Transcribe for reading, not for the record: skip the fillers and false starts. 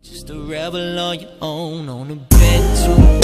Just a rebel on your own on a bed too.